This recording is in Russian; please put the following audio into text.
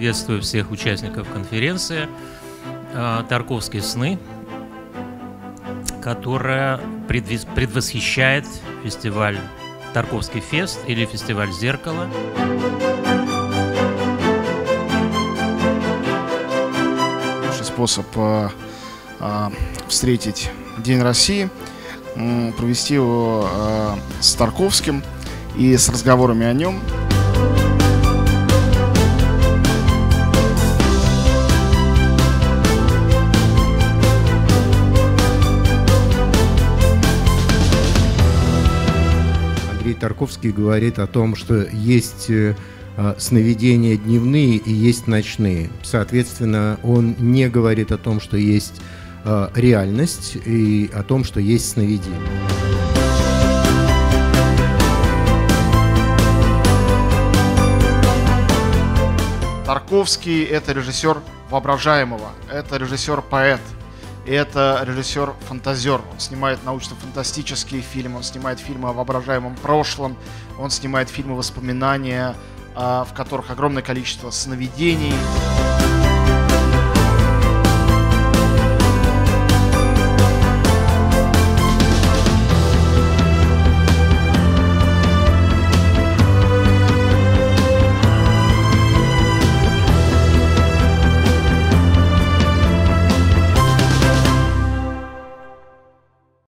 Приветствую всех участников конференции «Тарковские сны», которая предвосхищает фестиваль «Тарковский фест» или фестиваль «Зеркало». Лучший способ встретить День России, провести его с Тарковским и с разговорами о нем. Андрей Тарковский говорит о том, что есть сновидения дневные и есть ночные. Соответственно, он не говорит о том, что есть реальность и о том, что есть сновидение. Тарковский — это режиссер воображаемого, это режиссер-поэт, это режиссер-фантазер. Он снимает научно-фантастические фильмы, он снимает фильмы о воображаемом прошлом, он снимает фильмы воспоминания, в которых огромное количество сновидений.